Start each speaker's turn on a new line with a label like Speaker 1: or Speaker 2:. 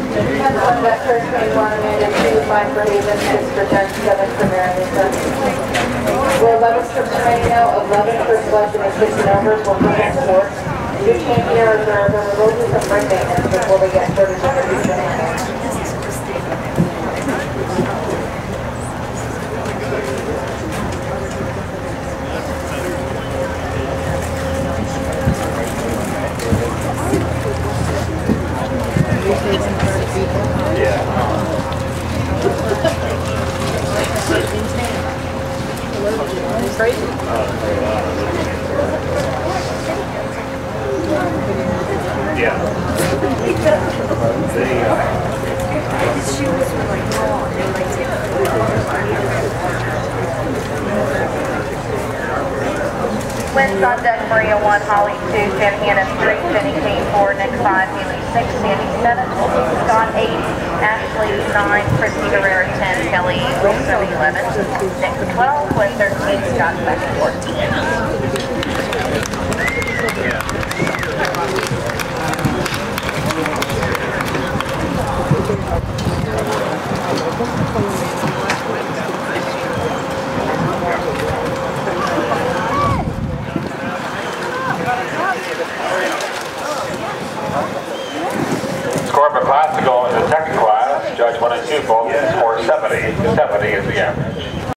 Speaker 1: 1 Vector 21, Amanda 2, 5 for Haven, 6 for Jen, 7 for Marilisa. We're 11 for Sereno, 11 for selection and 6 numbers, 1 for sports. Do change your reserve, and we will do some ring maintenance before we get started with the season.
Speaker 2: Crazy.
Speaker 3: Yeah.
Speaker 2: His shoes were like raw. They were
Speaker 4: Winds on deck, Maria 1, Holly 2, Jen Hannah 3, Jenny Kane 4, Nick 5, Haley 6, Sandy 7, Scott 8, Ashley 9, Christy Guerrero 10, Kelly Wilson 11, Nick 12, Gwen 13, Scott Beck 14.
Speaker 3: Score for class to go into the second class, Judge 1 and 2 both score 70. 70 is the average.